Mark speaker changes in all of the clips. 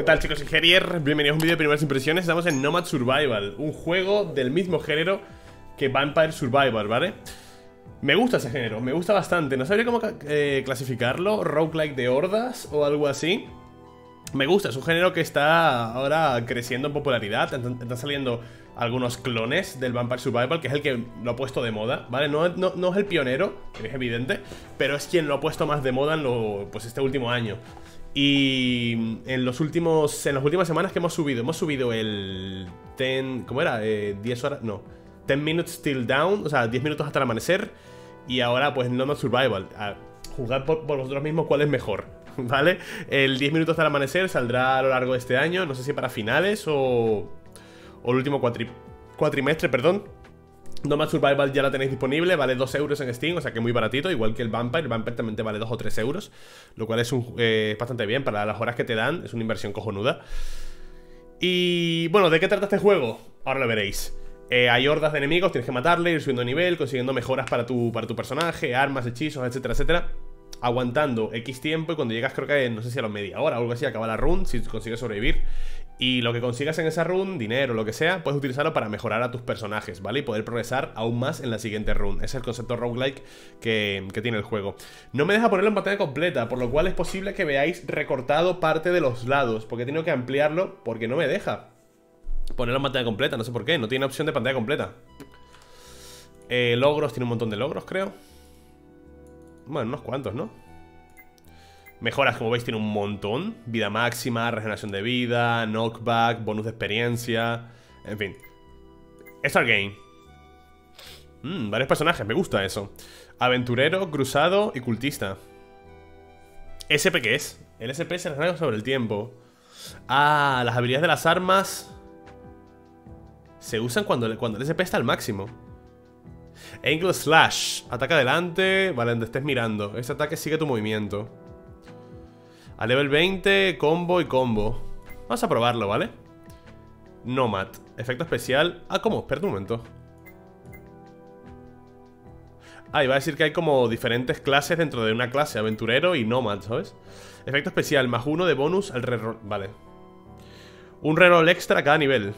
Speaker 1: tal, chicos? Soy Gerier, bienvenidos a un vídeo de primeras impresiones. Estamos en Nomad Survival, un juego del mismo género que Vampire Survival, ¿vale? Me gusta ese género, me gusta bastante. No sabría cómo clasificarlo, roguelike de hordas o algo así. Me gusta, es un género que está ahora creciendo en popularidad. Están saliendo algunos clones del Vampire Survival, que es el que lo ha puesto de moda, ¿vale? No es el pionero, que es evidente, pero es quien lo ha puesto más de moda en pues este último año. Y en las últimas semanas que hemos subido el 10, ¿cómo era? 10 horas, no, 10 minutes till down, o sea, 10 minutos hasta el amanecer. Y ahora pues Nomad Survival, juzgad por vosotros mismos cuál es mejor, ¿vale? El 10 minutos hasta el amanecer saldrá a lo largo de este año, no sé si para finales o el último cuatrimestre, perdón. Nomad Survival ya la tenéis disponible, vale 2 euros en Steam, o sea que muy baratito, igual que el Vampire. El Vampire también te vale 2 o 3 euros, lo cual es bastante bien para las horas que te dan, es una inversión cojonuda. Y bueno, ¿de qué trata este juego? Ahora lo veréis. Hay hordas de enemigos, tienes que matarle, ir subiendo nivel, consiguiendo mejoras para tu personaje, armas, hechizos, etcétera, etcétera. Aguantando X tiempo y cuando llegas creo que, no sé si a la media hora o algo así, acaba la run, si consigues sobrevivir. Y lo que consigas en esa run, dinero, lo que sea, puedes utilizarlo para mejorar a tus personajes, ¿vale? Y poder progresar aún más en la siguiente run. Ese es el concepto roguelike que tiene el juego. No me deja ponerlo en pantalla completa, por lo cual es posible que veáis recortado parte de los lados, porque he tenido que ampliarlo porque no me deja ponerlo en pantalla completa, no sé por qué, no tiene opción de pantalla completa. Logros, tiene un montón de logros, creo. Bueno, unos cuantos, ¿no? Mejoras, como veis, tiene un montón. Vida máxima, regeneración de vida, knockback, bonus de experiencia. En fin, Start Game. Varios personajes, me gusta eso. Aventurero, cruzado y cultista. ¿SP qué es? El SP se regenera sobre el tiempo. Ah, las habilidades de las armas se usan cuando el SP está al máximo. Angle Slash, ataca adelante, vale, donde estés mirando. Este ataque sigue tu movimiento. A level 20, combo y combo. Vamos a probarlo, ¿vale? Nomad, efecto especial. Ah, ¿cómo? Espera un momento. Ah, iba a decir que hay como diferentes clases dentro de una clase, aventurero y nomad, ¿sabes? Efecto especial, +1 de bonus al reroll. Vale. Un reroll extra a cada nivel.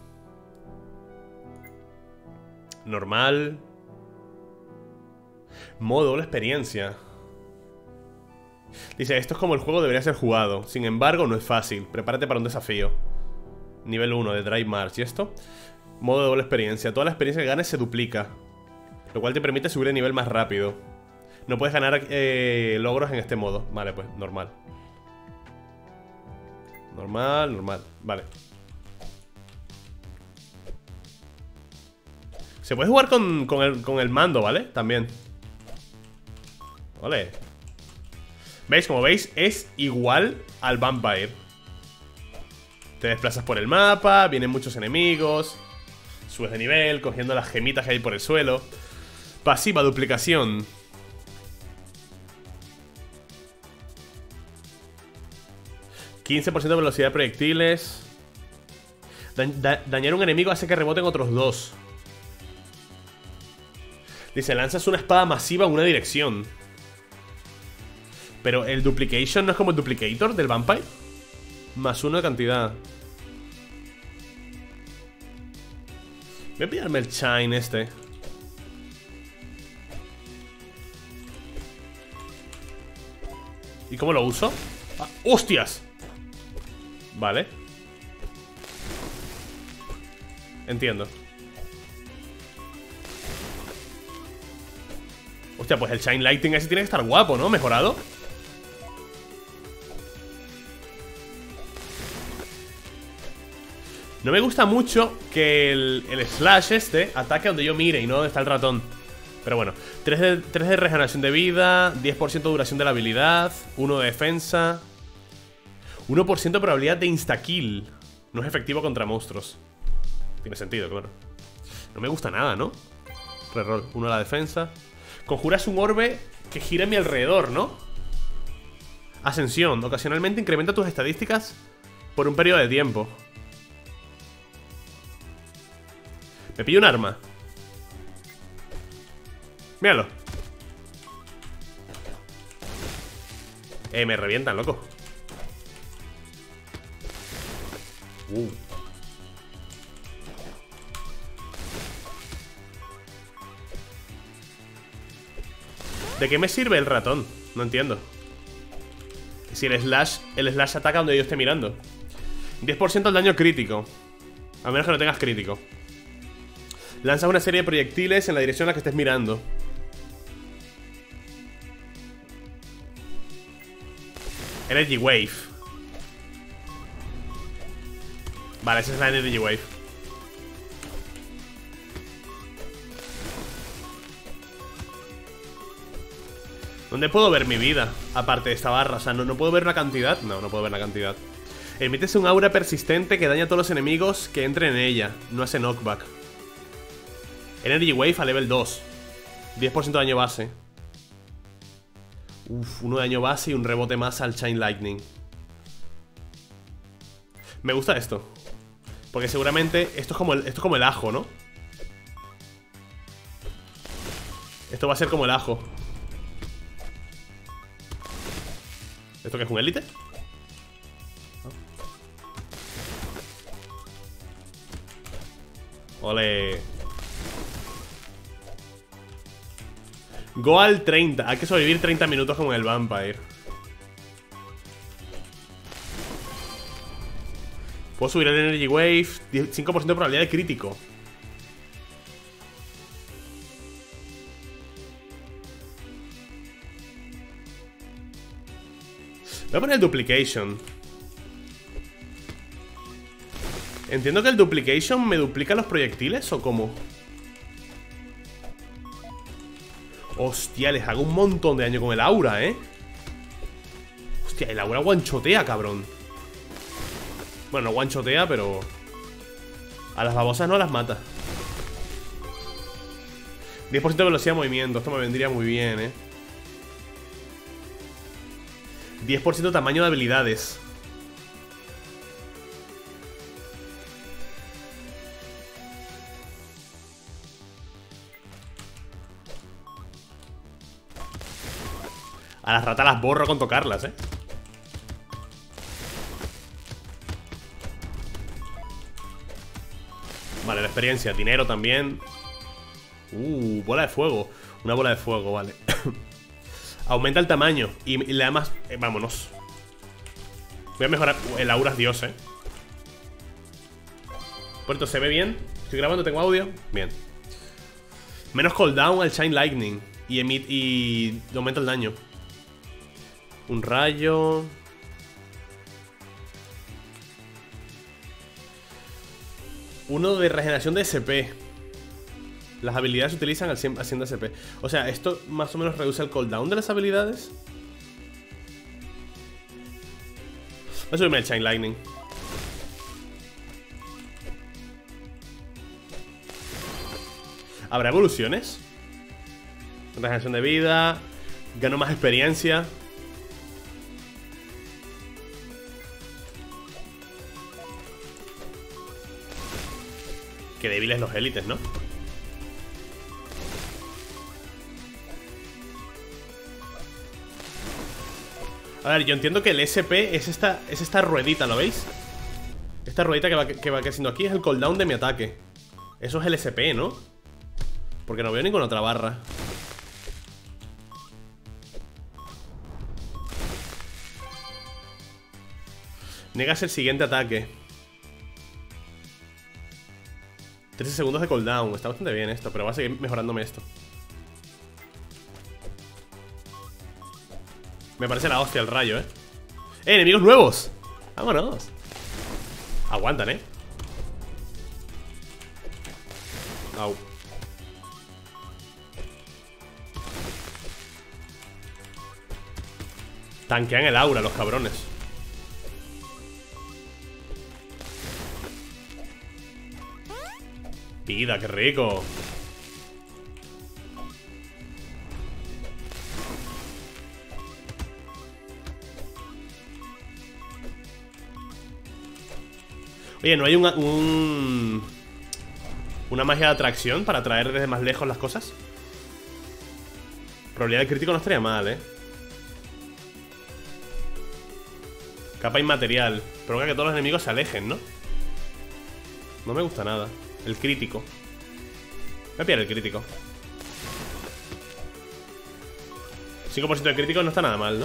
Speaker 1: Normal. Modo doble experiencia. Dice, esto es como el juego debería ser jugado. Sin embargo, no es fácil. Prepárate para un desafío. Nivel 1 de Drive March. ¿Y esto? Modo de doble experiencia. Toda la experiencia que ganes se duplica, lo cual te permite subir de nivel más rápido. No puedes ganar logros en este modo. Vale, pues, normal. Normal. Vale. Se puede jugar con el mando, ¿vale? También. Vale. ¿Veis? Como veis, es igual al Vampire. Te desplazas por el mapa, vienen muchos enemigos, subes de nivel, cogiendo las gemitas que hay por el suelo. Pasiva, duplicación. %15 de velocidad de proyectiles. Dañar a un enemigo hace que reboten otros 2. Dice, lanzas una espada masiva en una dirección. Pero el duplication no es como el duplicator del Vampire. +1 de cantidad. Voy a pillarme el Shine este. ¿Y cómo lo uso? Ah, ¡hostias! Vale. Entiendo. Hostia, pues el Shine Lighting ese tiene que estar guapo, ¿no? Mejorado. No me gusta mucho que el slash este ataque donde yo mire y no donde está el ratón. Pero bueno, 3 de regeneración de vida, 10% de duración de la habilidad, 1 de defensa, 1% de probabilidad de insta-kill. No es efectivo contra monstruos. Tiene sentido, claro. No me gusta nada, ¿no? Reroll, 1 a la defensa. Conjuras un orbe que gira a mi alrededor, ¿no? Ascensión, ocasionalmente incrementa tus estadísticas por un periodo de tiempo. Me pillo un arma. Míralo. Me revientan, loco. ¿De qué me sirve el ratón? No entiendo. Si el slash ataca donde yo esté mirando. 10% al daño crítico. A menos que no tengas crítico. Lanzas una serie de proyectiles en la dirección a la que estés mirando. Energy Wave. Vale, esa es la Energy Wave. ¿Dónde puedo ver mi vida? Aparte de esta barra, o sea, ¿no puedo ver una cantidad? No, no puedo ver la cantidad. Emites un aura persistente que daña a todos los enemigos que entren en ella. No hace knockback. Energy Wave a level 2. 10% de daño base. Uf, 1 de daño base y un rebote más al Chain Lightning. Me gusta esto. Porque seguramente esto es como el ajo, ¿no? Esto va a ser como el ajo. ¿Esto qué es un élite? Ole. Go al 30. Hay que sobrevivir 30 minutos como en el Vampire. Puedo subir el Energy Wave. 5% de probabilidad de crítico. Voy a poner el Duplication. Entiendo que el Duplication me duplica los proyectiles, ¿o cómo? Hostia, les hago un montón de daño con el aura, ¿eh? Hostia, el aura guanchotea, cabrón. Bueno, no guanchotea, pero... a las babosas no las mata. 10% de velocidad de movimiento. Esto me vendría muy bien, ¿eh? 10% tamaño de habilidades. A las ratas las borro con tocarlas, ¿eh? Vale, la experiencia, dinero también. Bola de fuego. Una bola de fuego, vale. Aumenta el tamaño y le da más... vámonos. Voy a mejorar... el aura es Dios, Puerto, ¿se ve bien? ¿Estoy grabando? ¿Tengo audio? Bien. Menos cooldown al Shine Lightning. Y aumenta el daño. Un rayo. Uno de regeneración de SP. Las habilidades se utilizan haciendo SP. O sea, esto más o menos reduce el cooldown de las habilidades. Voy a subirme el Chain Lightning. ¿Habrá evoluciones? Regeneración de vida. Gano más experiencia. Qué débiles los élites, ¿no? A ver, yo entiendo que el SP es esta ruedita, ¿lo veis? Esta ruedita que va creciendo aquí es el cooldown de mi ataque. Eso es el SP, ¿no? Porque no veo ninguna otra barra. Negas el siguiente ataque. 13 segundos de cooldown. Está bastante bien esto, pero va a seguir mejorándome esto. Me parece la hostia el rayo, enemigos nuevos. Vámonos. Aguantan, Au. Tanquean el aura los cabrones. Vida, qué rico. Oye, ¿no hay una magia de atracción para atraer desde más lejos las cosas? Probabilidad de crítico no estaría mal, Capa inmaterial. Provoca que todos los enemigos se alejen, ¿no? No me gusta nada. El crítico. Voy a pillar el crítico. 5% de crítico no está nada mal, ¿no?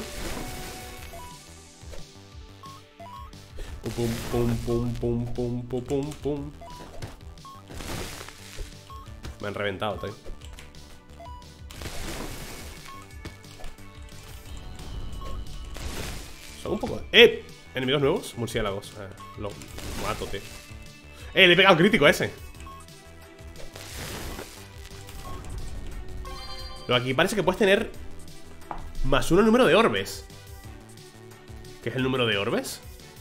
Speaker 1: Pum, pum, pum, pum, pum, pum, pum, pum. Me han reventado, tío. Son un poco... ¡Eh! ¿Enemigos nuevos? Murciélagos. Lo mato, tío. Le he pegado crítico a ese. Pero aquí parece que puedes tener +1 número de orbes. ¿Qué es el número de orbes?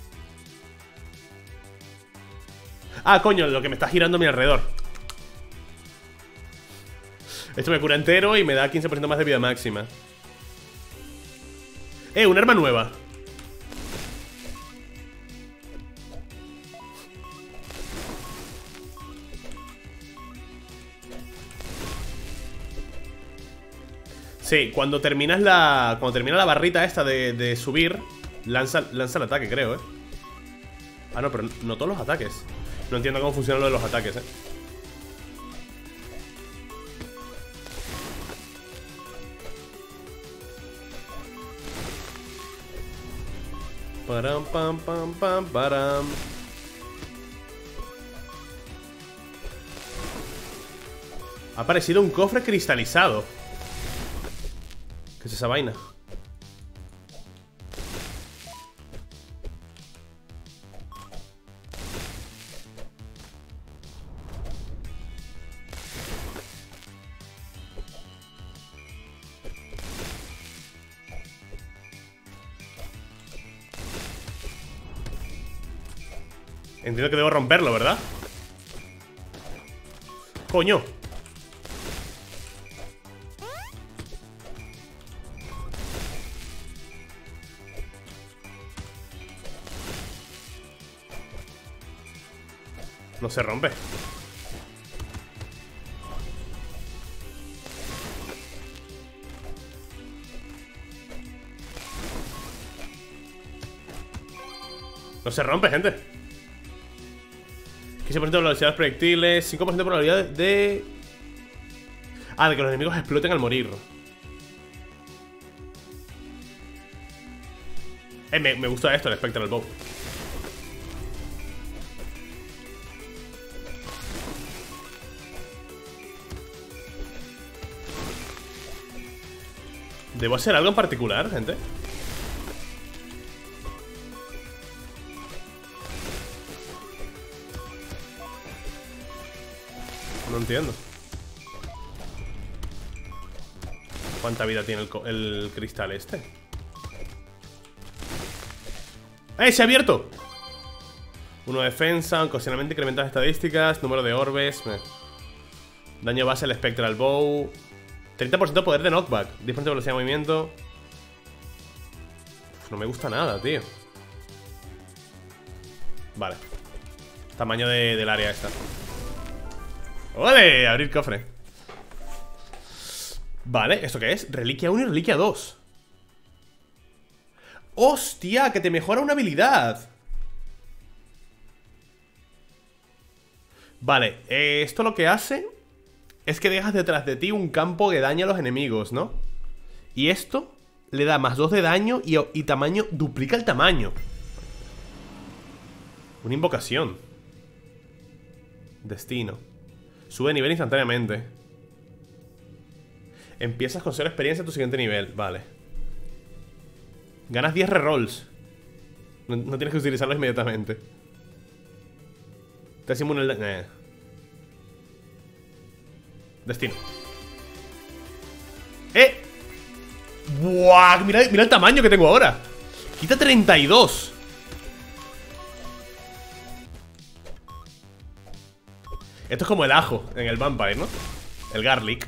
Speaker 1: Ah, coño, lo que me está girando a mi alrededor. Esto me cura entero y me da 15% más de vida máxima. Un arma nueva. Sí, cuando termina la barrita esta de subir, lanza el ataque, creo, Ah, no, pero no todos los ataques. No entiendo cómo funciona lo de los ataques, Param, pam, pam, pam, param. Ha aparecido un cofre cristalizado. ¿Qué es esa vaina? Entiendo que debo romperlo, ¿verdad? ¡Coño! No se rompe. No se rompe, gente. 15% de velocidad de los proyectiles, 5% de probabilidad de... Ah, de que los enemigos exploten al morir. Me gusta esto, el Spectral Bow. ¿Debo hacer algo en particular, gente? No entiendo. ¿Cuánta vida tiene el cristal este? ¡Se ha abierto! 1 de defensa, ocasionalmente incrementa las estadísticas, número de orbes. Daño base al Spectral Bow. 30% de poder de knockback, 10% de velocidad de movimiento. No me gusta nada, tío. Vale. Tamaño del área esta. ¡Ole! Abrir cofre. Vale, ¿esto qué es? Reliquia 1 y reliquia 2. ¡Hostia! Que te mejora una habilidad. Vale, esto lo que hace es que dejas detrás de ti un campo que daña a los enemigos, ¿no? Y esto le da +2 de daño y tamaño, duplica el tamaño. Una invocación. Destino. Sube de nivel instantáneamente. Empiezas con 0 experiencia en tu siguiente nivel. Vale. Ganas 10 rerolls. No tienes que utilizarlos inmediatamente. Te hace inmune el... Destino. ¡Buah! Mira el tamaño que tengo ahora. Quita 32. Esto es como el ajo en el Vampire, ¿no? El garlic.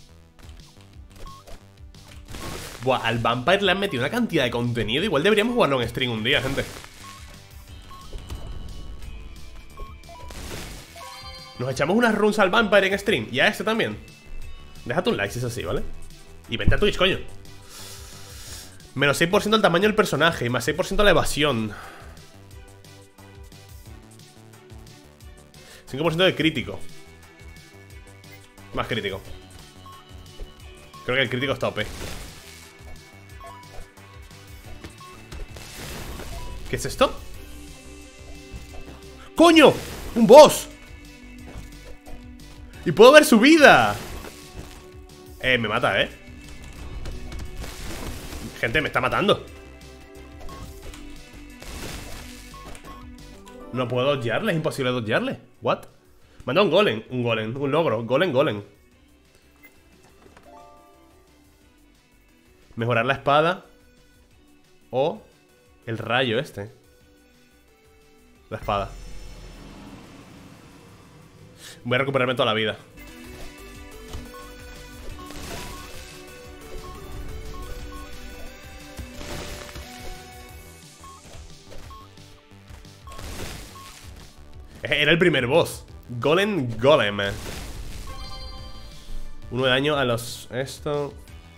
Speaker 1: Buah, al Vampire le han metido una cantidad de contenido. Igual deberíamos jugarlo en stream un día, gente. Nos echamos unas runs al Vampire en stream. Y a este también. Déjate un like si es así, ¿vale? Y vente a Twitch, coño. Menos 6% el tamaño del personaje y más 6% la evasión. 5% de crítico. Más crítico. Creo que el crítico está OP. ¿Qué es esto? ¡Coño! ¡Un boss! ¡Y puedo ver su vida! Me mata, Gente, me está matando. No puedo dodgearle, es imposible dodgearle. ¿What? Manda un golem, un logro. Golem. Mejorar la espada. O el rayo este. La espada. Voy a recuperarme toda la vida. Era el primer boss. Golem. 1 de daño a los... Esto...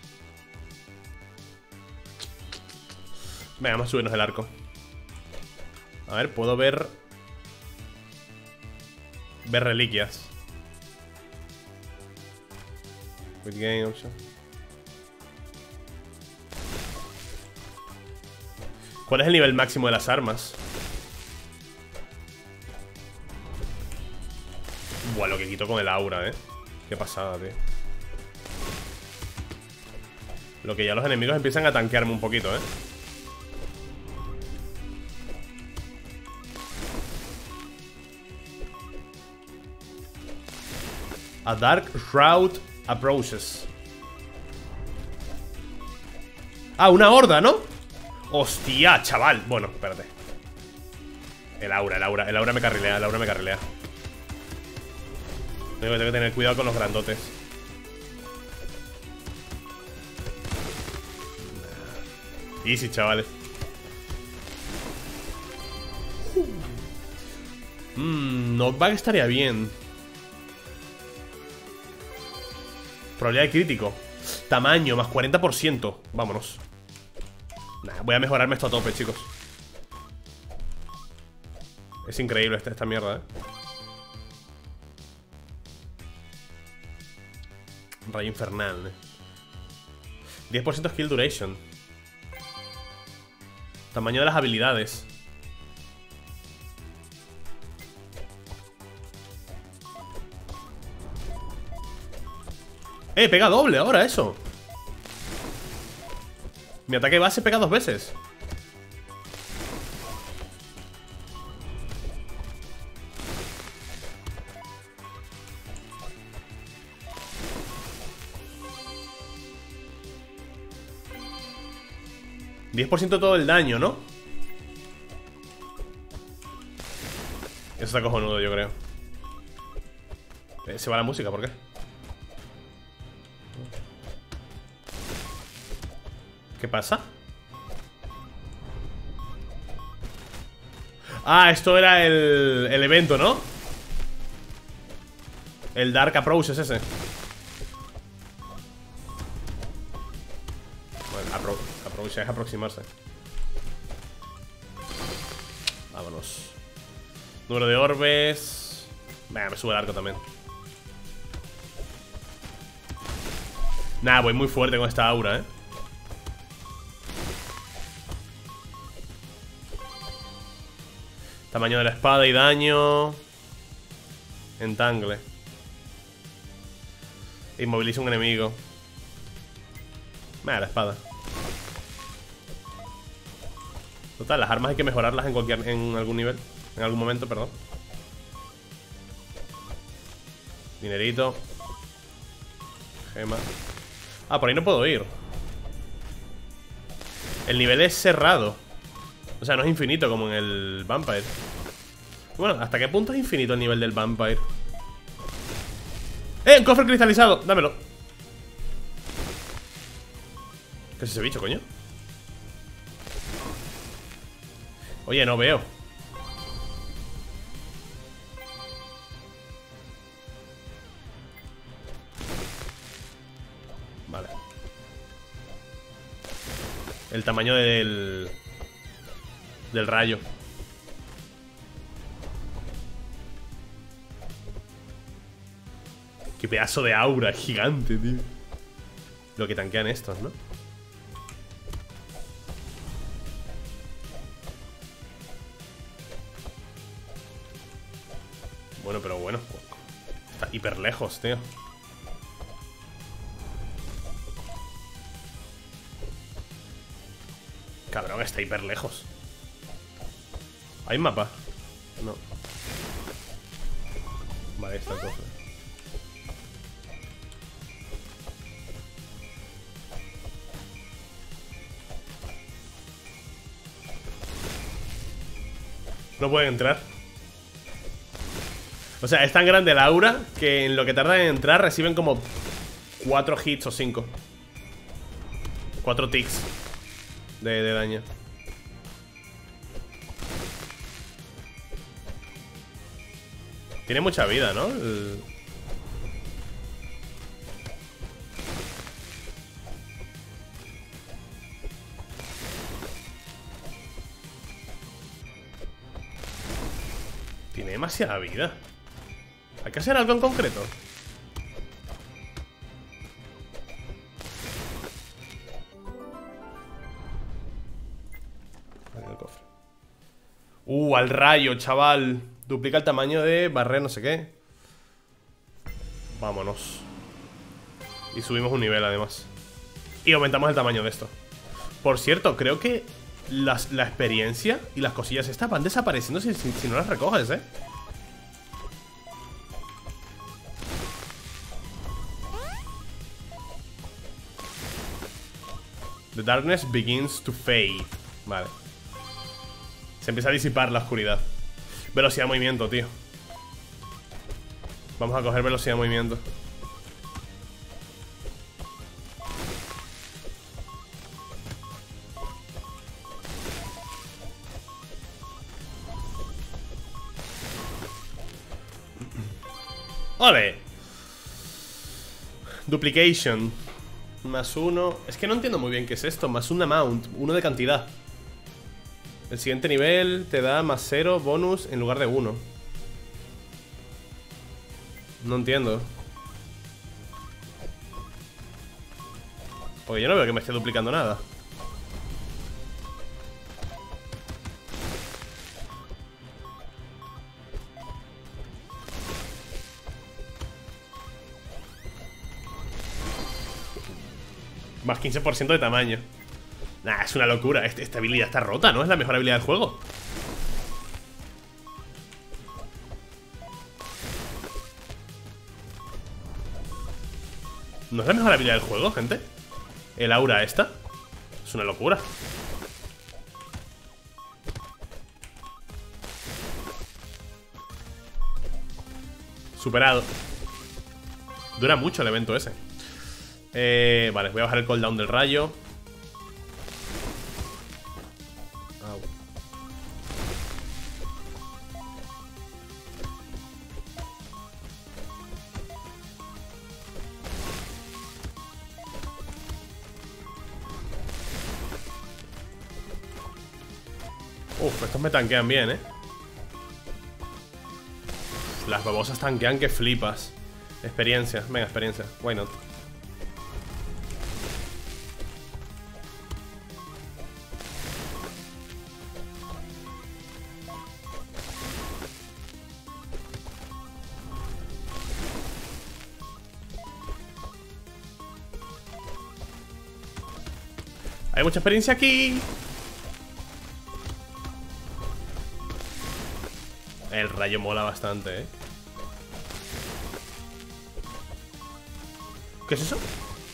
Speaker 1: Venga, vamos a subirnos el arco. A ver, puedo ver... Ver reliquias. Quick game option. ¿Cuál es el nivel máximo de las armas? Buah, lo que quito con el aura, Qué pasada, tío. Lo que ya los enemigos empiezan a tanquearme un poquito, A dark route approaches. Ah, una horda, ¿no? Hostia, chaval. Bueno, espérate. El aura me carrilea, Tengo que tener cuidado con los grandotes. Easy, chavales. Knockback estaría bien. Probabilidad de crítico. Tamaño, más 40%. Vámonos. Nah, voy a mejorarme esto a tope, chicos. Es increíble esta mierda, Rayo infernal, 10% skill duration. Tamaño de las habilidades. Pega doble ahora eso. Mi ataque base pega 2 veces. $10% todo el daño, ¿no? Eso está cojonudo, yo creo. Se va la música, ¿por qué? ¿Qué pasa? Ah, esto era el evento, ¿no? El Dark Approach es ese. Bueno, approach es aproximarse. Vámonos. Número de orbes. Venga, me sube el arco también. Nah, voy muy fuerte con esta aura, Tamaño de la espada y daño. Entangle. Inmoviliza un enemigo. La espada. Total, las armas hay que mejorarlas en algún nivel. En algún momento, perdón. Dinerito. Gema. Ah, por ahí no puedo ir. El nivel es cerrado. O sea, no es infinito como en el Vampire. Bueno, ¿hasta qué punto es infinito el nivel del Vampire? ¡Un cofre cristalizado! Dámelo. ¿Qué es ese bicho, coño? Oye, no veo. Vale. El tamaño del rayo. Qué pedazo de aura gigante, tío. Lo que tanquean estos, ¿no? Bueno, pero bueno. Está hiper lejos, tío. Cabrón, está hiper lejos. ¿Hay mapa? No. Vale, está el cofre. No pueden entrar. O sea, es tan grande el aura que en lo que tardan en entrar reciben como 4 hits o 5. 4 ticks de daño. Tiene mucha vida, ¿no? Tiene demasiada vida. Hay que hacer algo en concreto. Vale, el cofre. Al rayo, chaval. Duplica el tamaño de barrera, no sé qué. Vámonos. Y subimos un nivel además. Y aumentamos el tamaño de esto. Por cierto, creo que la experiencia y las cosillas estas van desapareciendo si no las recoges, ¿eh? The darkness begins to fade. Vale. Se empieza a disipar la oscuridad. Velocidad de movimiento, tío. Vamos a coger velocidad de movimiento. ¡Ole! Duplication. Más 1. Es que no entiendo muy bien qué es esto. Más un amount. 1 de cantidad. El siguiente nivel te da más 0 bonus en lugar de 1. No entiendo. Porque yo no veo que me esté duplicando nada. Más 15% de tamaño. Nah, es una locura. Esta habilidad está rota, ¿no? Es la mejor habilidad del juego. ¿No es la mejor habilidad del juego, gente? El aura esta. Es una locura. Superado. Dura mucho el evento ese. Vale, voy a bajar el cooldown del rayo. Au. Estos me tanquean bien, Las babosas tanquean que flipas. Experiencia, venga, experiencia. Why not? Hay mucha experiencia aquí. El rayo mola bastante, ¿Qué es eso?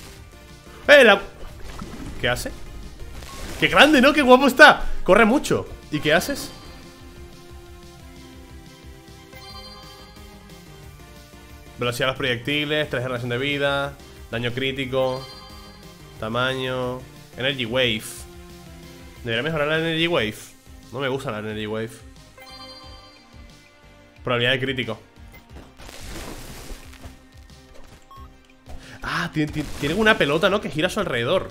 Speaker 1: ¿Qué hace? ¡Qué grande, ¿no? ¡Qué guapo está! Corre mucho. ¿Y qué haces? Velocidad de los proyectiles, 3 de relación de vida, daño crítico, tamaño, Energy Wave. Debería mejorar la Energy Wave. No me gusta la Energy Wave. Probabilidad de crítico. Ah, tiene una pelota, ¿no? Que gira a su alrededor.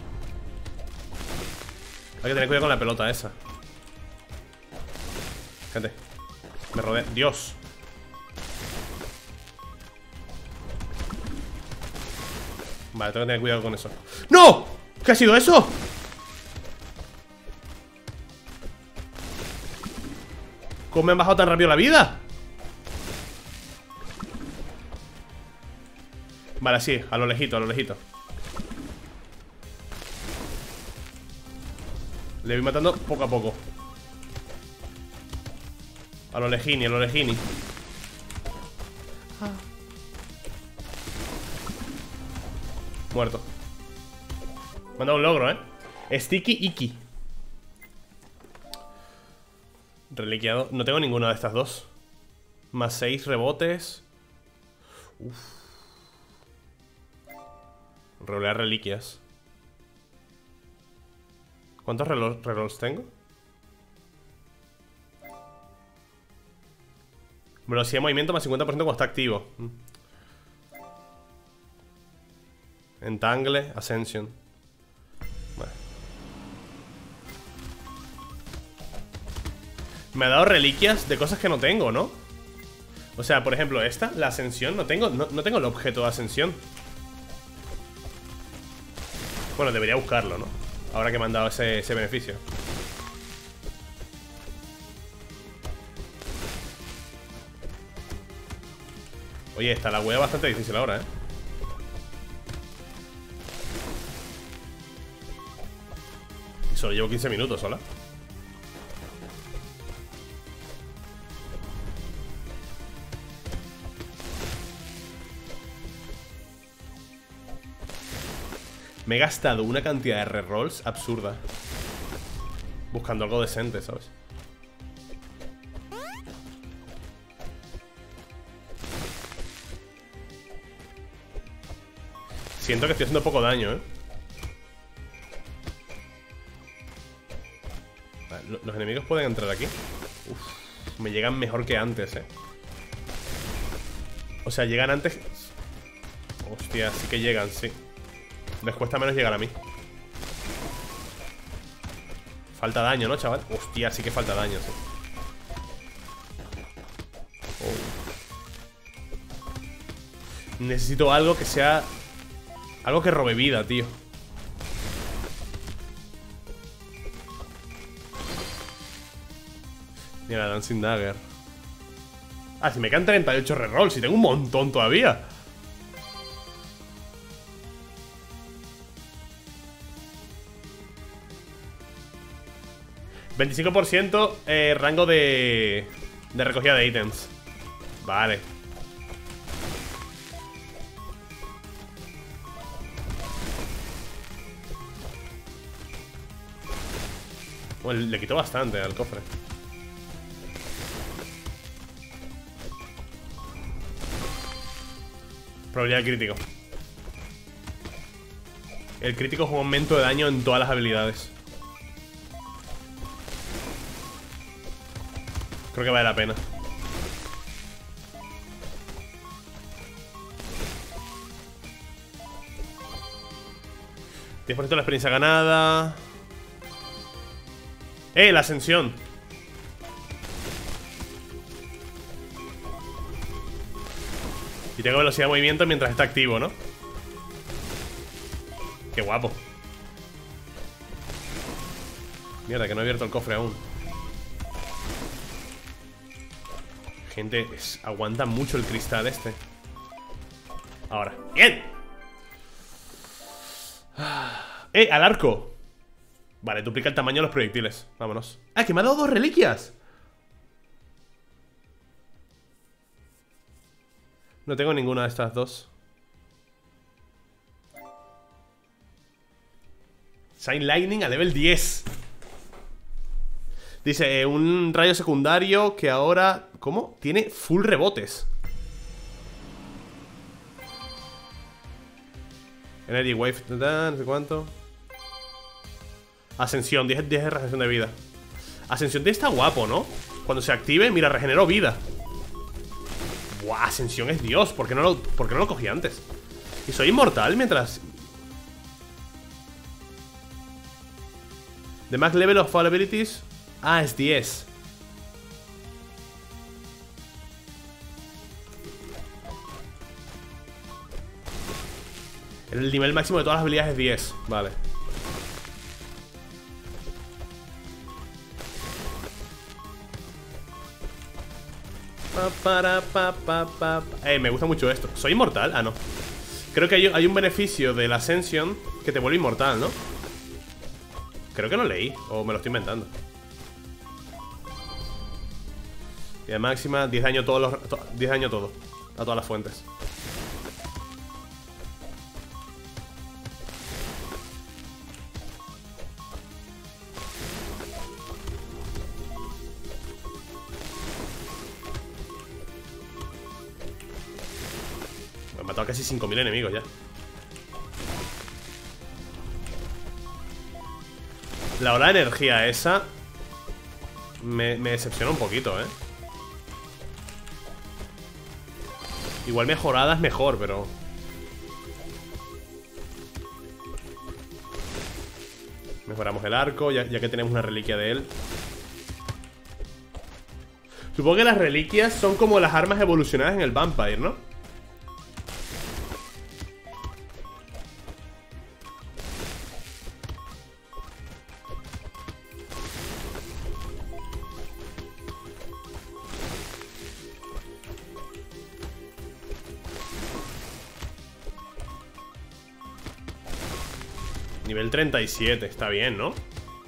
Speaker 1: Hay que tener cuidado con la pelota esa. Gente, me rodea. Dios. Vale, tengo que tener cuidado con eso. ¡No! ¿Qué ha sido eso? ¿Cómo me han bajado tan rápido la vida? Vale, sí, a lo lejito, a lo lejito. Le voy matando poco a poco. A lo lejini, a lo lejini. Muerto. Me han dado un logro, Sticky Iki. Reliquiado. No tengo ninguna de estas dos. Más 6 rebotes. Uf. Rolear reliquias. ¿Cuántos rerolls tengo? Velocidad de movimiento más 50% cuando está activo. Entangle, Ascension. Vale. Me ha dado reliquias de cosas que no tengo, ¿no? O sea, por ejemplo, esta, la ascensión, no tengo el objeto de ascensión. Bueno, debería buscarlo, ¿no? Ahora que me han dado ese beneficio. Oye, está la hueá bastante difícil ahora, Y solo llevo 15 minutos, ¿hola? Me he gastado una cantidad de rerolls absurda buscando algo decente, ¿sabes? Siento que estoy haciendo poco daño, Vale, los enemigos pueden entrar aquí. Uf, me llegan mejor que antes, O sea, llegan antes. Hostia, sí que llegan, sí. Les cuesta menos llegar a mí. Falta daño, ¿no, chaval? Hostia, sí que falta daño, sí. Necesito algo que sea... algo que robe vida, tío. Mira, Dancing Dagger. Ah, si me quedan 38 rerolls. Si tengo un montón todavía. $25% rango de recogida de ítems. Vale. Bueno, le quitó bastante al cofre. Probabilidad crítico. El crítico es un aumento de daño en todas las habilidades. Creo que vale la pena. ¿10% de la experiencia ganada? La ascensión. Y tengo velocidad de movimiento mientras está activo, ¿no? Qué guapo. Mierda, que no he abierto el cofre aún. Gente, aguanta mucho el cristal este. Ahora, ¡bien! Al arco. Vale, duplica el tamaño de los proyectiles. Vámonos. ¡Ah, que me ha dado 2 reliquias! No tengo ninguna de estas dos. Shine Lightning a level 10. Dice, un rayo secundario que ahora... ¿Cómo? Tiene full rebotes. Energy Wave, no sé cuánto. Ascensión, 10 de regeneración de vida. Ascensión de está guapo, ¿no? Cuando se active, mira, regeneró vida. Buah, Ascensión es Dios. ¿Por qué no lo cogí antes? Y soy inmortal mientras... The max level of all abilities. Ah, es 10. El nivel máximo de todas las habilidades es 10. Vale. Me gusta mucho esto. ¿Soy inmortal? Ah, no. Creo que hay un beneficio de la Ascension que te vuelve inmortal, ¿no? Creo que no leí, o me lo estoy inventando. Vida máxima, 10 daño todos los 10 daño todo. A todas las fuentes. Me he matado a casi 5000 enemigos ya. La ola de energía esa me decepciona un poquito, ¿eh? Igual mejorada es mejor, pero... Mejoramos el arco, ya que tenemos una reliquia de él. Supongo que las reliquias son como las armas evolucionadas en el Vampire, ¿no? Nivel 37, está bien, ¿no?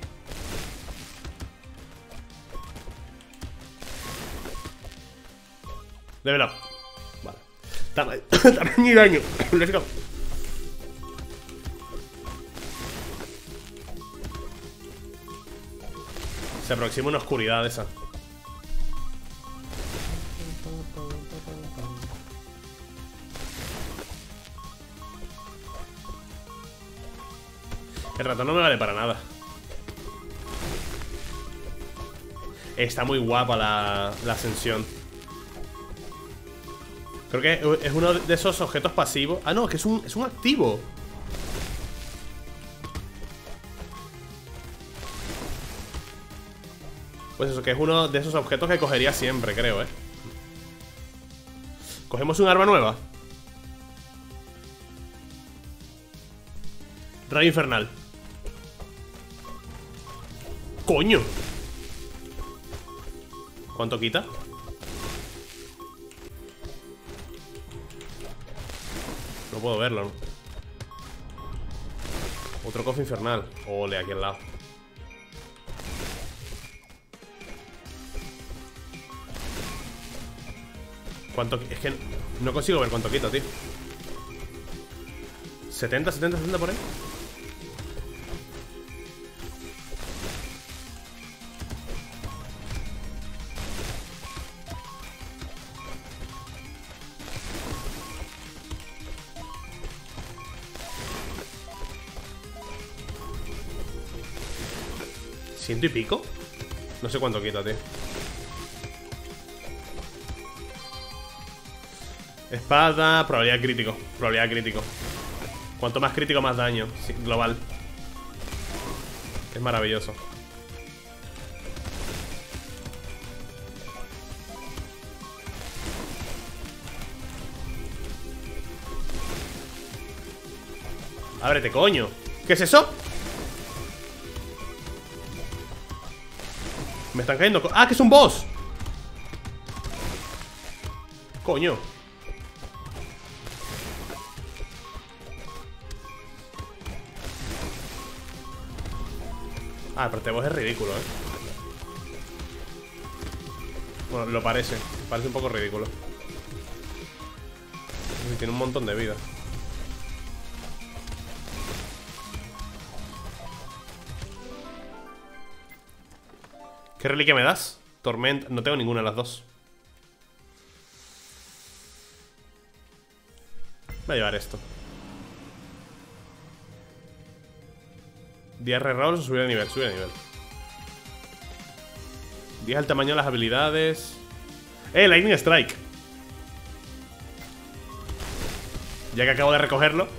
Speaker 1: Level up. Vale. Tamaño y daño. Let's go. Se aproxima una oscuridad esa. El ratón no me vale para nada. Está muy guapa la ascensión. Creo que es uno de esos objetos pasivos. Ah, no, es que es un activo. Pues eso, que es uno de esos objetos que cogería siempre, creo, ¿eh? Cogemos un arma nueva. Rayo infernal. ¡Coño! ¿Cuánto quita? No puedo verlo, ¿no? Otro cofre infernal. Ole, aquí al lado. ¿Cuánto? Es que no consigo ver cuánto quita, tío. 70, 70, 70 por ahí. ¿Ciento y pico? No sé cuánto quita, tío. Espada, probabilidad crítico. Probabilidad crítico. Cuanto más crítico, más daño. Sí, global. Es maravilloso. Ábrete, coño. ¿Qué es eso? Me están cayendo. ¡Ah, que es un boss! Coño. Ah, pero este boss es ridículo, ¿eh? Bueno, lo parece. Parece un poco ridículo. Y tiene un montón de vida. ¿Qué reliquia me das? Tormenta. No tengo ninguna de las dos. Voy a llevar esto. DR rolls o subir de nivel. Subir de nivel. 10 al tamaño de las habilidades. Lightning Strike. Ya que acabo de recogerlo.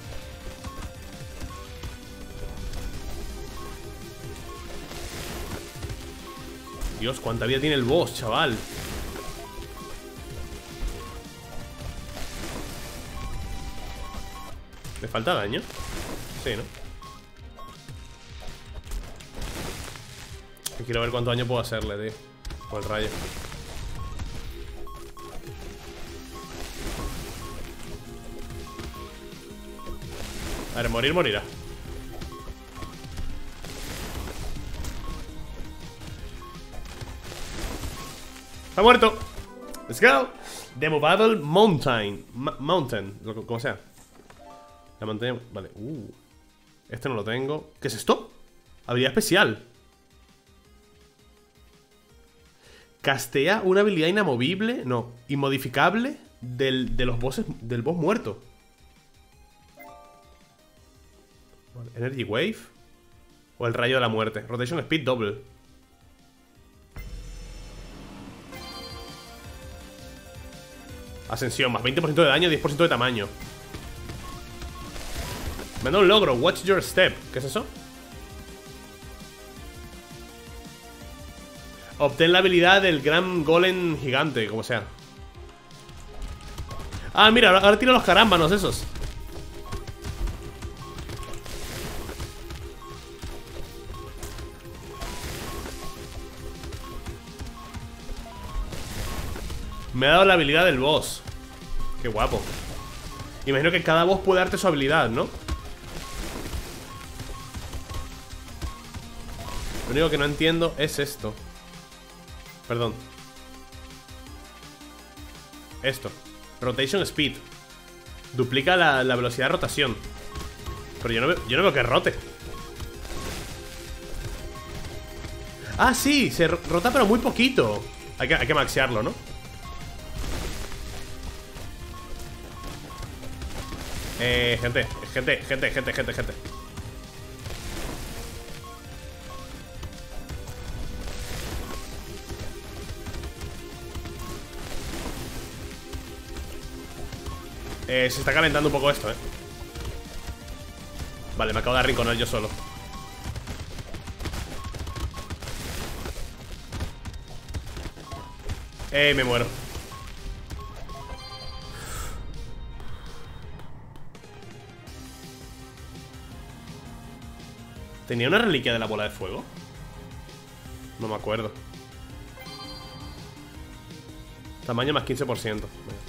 Speaker 1: Dios, cuánta vida tiene el boss, chaval. ¿Me falta daño? Sí, ¿no? Quiero ver cuánto daño puedo hacerle, tío. Con el rayo. A ver, morir, morirá. ¡Está muerto! ¡Let's go! The Movable Mountain. Mountain, como sea. La montaña. Vale. Este no lo tengo. ¿Qué es esto? Habilidad especial. Castea una habilidad inamovible. No, inmodificable de los bosses. Del boss muerto. Vale. Energy Wave. O el rayo de la muerte. Rotation Speed Double. Ascensión, más 20% de daño, 10% de tamaño. Me da un logro, Watch Your Step. ¿Qué es eso? Obtén la habilidad del gran golem gigante, como sea. Ah, mira, ahora tiro los carámbanos esos. Me ha dado la habilidad del boss. Qué guapo. Imagino que cada boss puede darte su habilidad, ¿no? Lo único que no entiendo es esto. Perdón. Esto. Rotation Speed. Duplica la velocidad de rotación. Pero yo no veo que rote. Ah, sí, se rota pero muy poquito. Hay que maxearlo, ¿no? Gente. Se está calentando un poco esto, Vale, me acabo de arrinconar yo solo. Me muero. ¿Tenía una reliquia de la bola de fuego? No me acuerdo. Tamaño más 15%.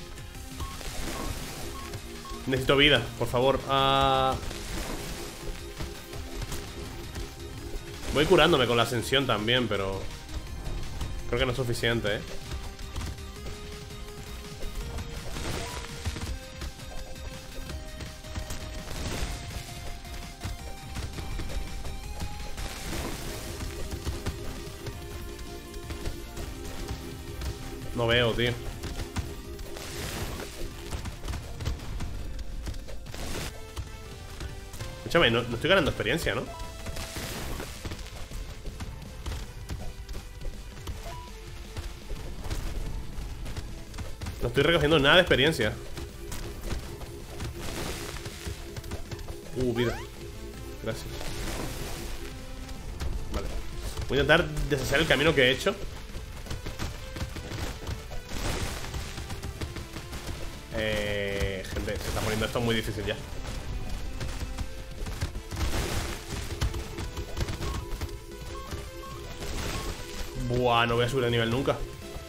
Speaker 1: Necesito vida, por favor. Voy curándome con la ascensión también, pero creo que no es suficiente, No veo, tío. Escúchame, no estoy ganando experiencia, ¿no? No estoy recogiendo nada de experiencia. Vida. Gracias. Vale. Voy a intentar deshacer el camino que he hecho. Gente, se está poniendo esto muy difícil ya. Buah, no voy a subir de nivel nunca.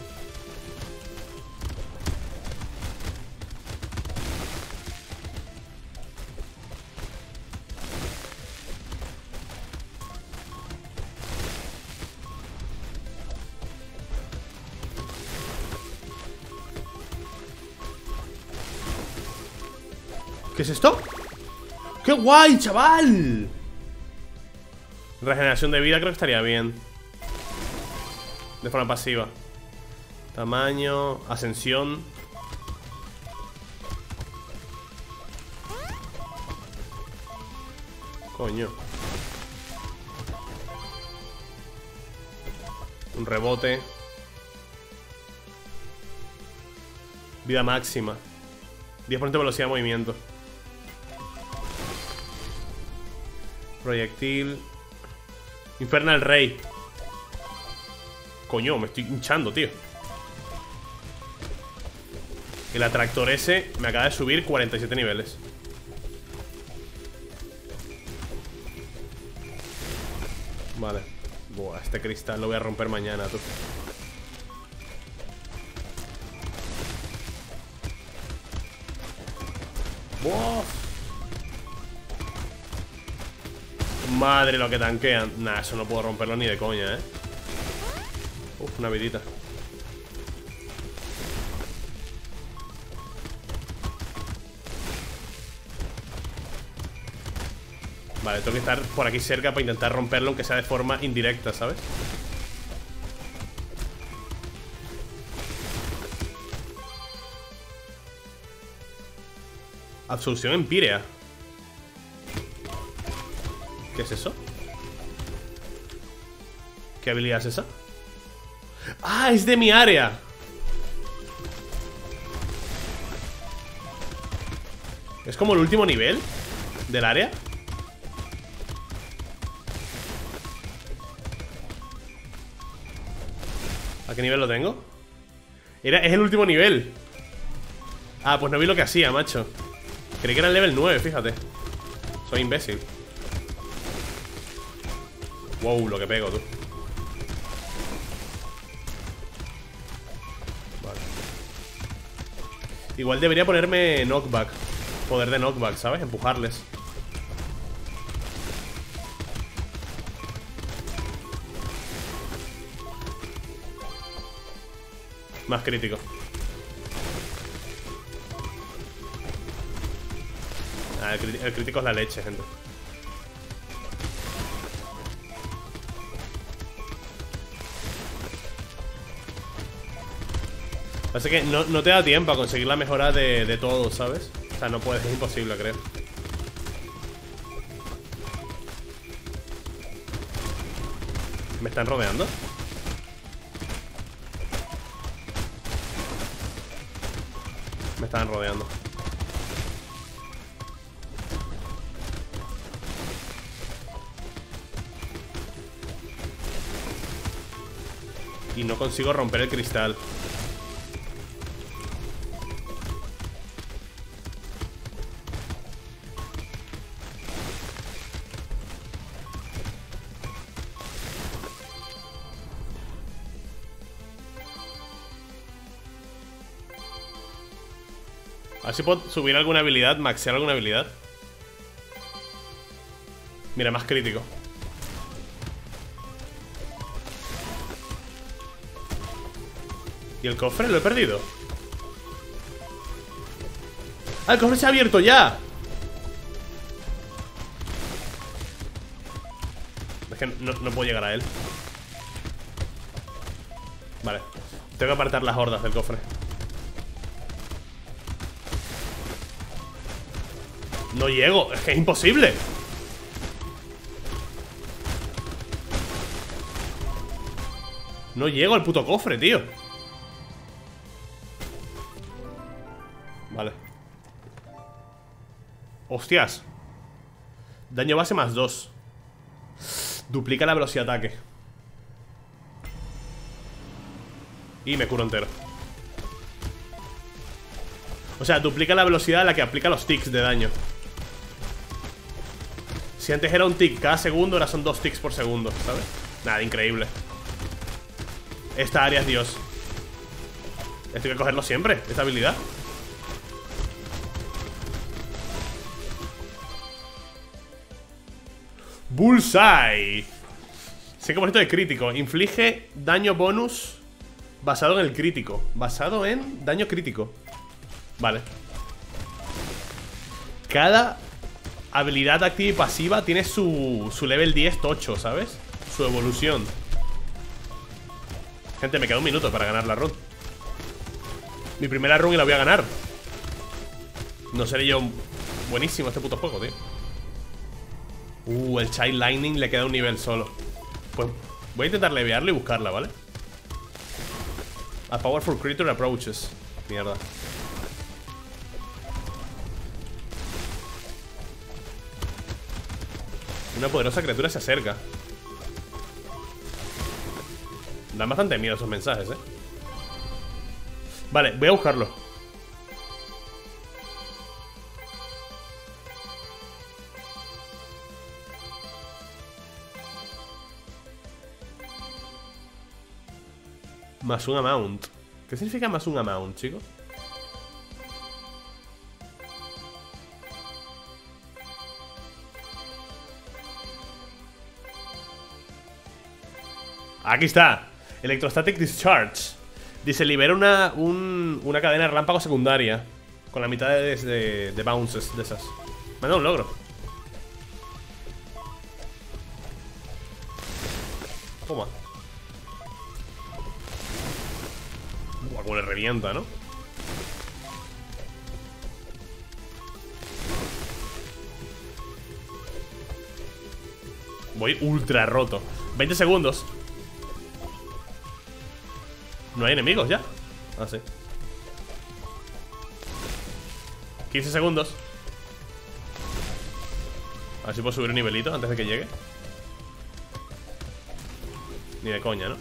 Speaker 1: ¿Qué es esto? ¡Qué guay, chaval! Regeneración de vida creo que estaría bien. De forma pasiva. Tamaño, ascensión. Coño. Un rebote. Vida máxima. 10% de velocidad de movimiento. Proyectil. Infernal Ray. Coño, me estoy hinchando, tío. El atractor ese me acaba de subir 47 niveles. Vale. Buah, este cristal lo voy a romper mañana, tú. Buah. Madre, lo que tanquean. Nah, eso no puedo romperlo ni de coña, Uf, una vidita. Vale, tengo que estar por aquí cerca para intentar romperlo, aunque sea de forma indirecta, ¿sabes? Absolución empírea. ¿Qué es eso? ¿Qué habilidad es esa? ¡Ah! Es de mi área. ¿Es como el último nivel del área? ¿A qué nivel lo tengo? Es el último nivel. Ah, pues no vi lo que hacía, macho. Creí que era el level 9, fíjate. Soy imbécil. Wow, lo que pego, tú. Vale. Igual debería ponerme knockback. Poder de knockback, ¿sabes? Empujarles. Más crítico. Ah, el crítico es la leche, gente. Pasa que no te da tiempo a conseguir la mejora de todo, ¿sabes? O sea, no puedes, es imposible, creo. ¿Me están rodeando? Me estaban rodeando. Y no consigo romper el cristal. A ver si puedo subir alguna habilidad, maxear alguna habilidad. Mira, más crítico. ¿Y el cofre? ¿Lo he perdido? ¡Ah, el cofre se ha abierto ya! Es que no puedo llegar a él. Vale. Tengo que apartar las hordas del cofre. No llego, es que es imposible. No llego al puto cofre, tío. Vale. Hostias. Daño base más 2. Duplica la velocidad de ataque. Y me curo entero. O sea, duplica la velocidad a la que aplica los ticks de daño. Si antes era un tick cada segundo, ahora son 2 ticks por segundo, ¿sabes? Nada, increíble. Esta área es Dios. Esto hay que cogerlo siempre, esta habilidad. Bullseye. Sé que por esto de crítico. Inflige daño bonus basado en el crítico. Basado en daño crítico. Vale. Cada habilidad activa y pasiva tiene su level 10 tocho, ¿sabes? Su evolución. Gente, me queda un minuto para ganar la run. Mi primera run y la voy a ganar. No seré yo buenísimo este puto juego, tío. El Child Lightning le queda un nivel solo. Pues voy a intentar levearlo y buscarla, ¿vale? A powerful creature approaches. Mierda. Una poderosa criatura se acerca. Dan bastante miedo esos mensajes, Vale, voy a buscarlo. Más un amount. ¿Qué significa más un amount, chicos? Aquí está. Electrostatic Discharge. Dice, libera una cadena de relámpago secundaria con la mitad de bounces de esas. Me ha dado un logro. Toma. Buah, como le revienta, ¿no? Voy ultra roto. 20 segundos. No hay enemigos ya. Ah, sí. 15 segundos. A ver si puedo subir un nivelito antes de que llegue. Ni de coña, ¿no?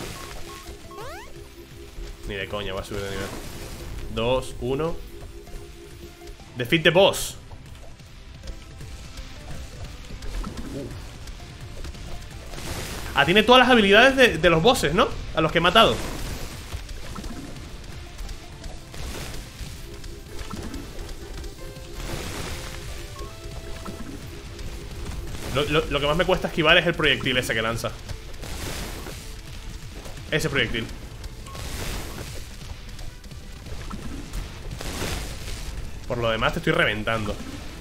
Speaker 1: Ni de coña va a subir de nivel. 2, 1. Defeat the boss. Ah, tiene todas las habilidades de los bosses, ¿no? A los que he matado. Lo que más me cuesta esquivar es el proyectil ese que lanza. Ese proyectil. Por lo demás te estoy reventando.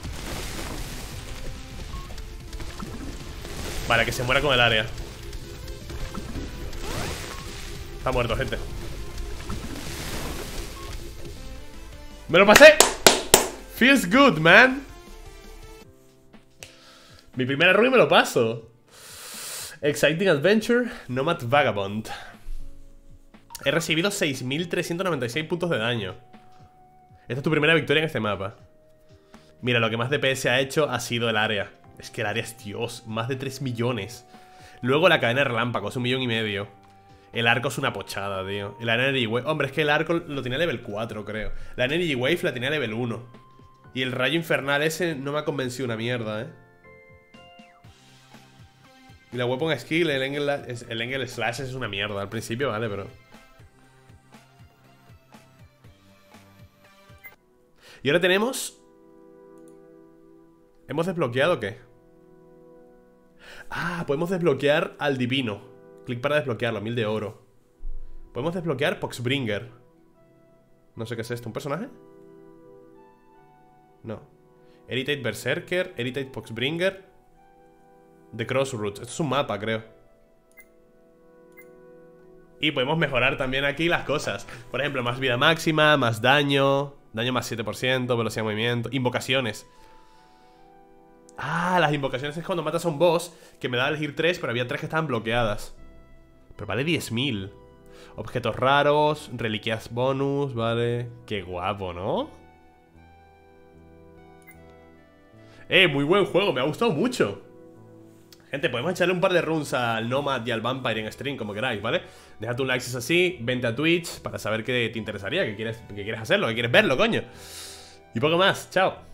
Speaker 1: Vale, que se muera con el área. Está muerto, gente. ¡Me lo pasé! Feels good, man. Mi primera run y me lo paso. Exciting Adventure, Nomad Vagabond. He recibido 6.396 puntos de daño. Esta es tu primera victoria en este mapa. Mira, lo que más DPS ha hecho ha sido el área. Es que el área es Dios, más de 3 millones. Luego la cadena de relámpagos, 1,5 millones. El arco es una pochada, tío. La Energy Wave, hombre, es que el arco lo tenía level 4, creo. La Energy Wave la tenía level 1. Y el rayo infernal ese no me ha convencido una mierda, Y la Weapon Skill, el Angle Slash es una mierda. Al principio, vale, pero... Y ahora tenemos... ¿Hemos desbloqueado qué? Ah, podemos desbloquear al divino. Clic para desbloquearlo, 1000 de oro. Podemos desbloquear Poxbringer. No sé qué es esto, ¿un personaje? No. Heritage Berserker, Heritage Poxbringer, The Crossroads. Esto es un mapa, creo. Y podemos mejorar también aquí las cosas. Por ejemplo, más vida máxima, más daño, daño más 7%, velocidad de movimiento, invocaciones. Ah, las invocaciones es cuando matas a un boss, que me da a elegir 3, pero había 3 que estaban bloqueadas. Pero vale 10.000. Objetos raros, reliquias bonus, vale. Qué guapo, ¿no? Muy buen juego, me ha gustado mucho. Gente, podemos echarle un par de runs al Nomad y al Vampire en stream, como queráis, ¿vale? Dejad un like si es así, vente a Twitch para saber qué te interesaría, que quieres hacerlo, que quieres verlo, coño. Y poco más, chao.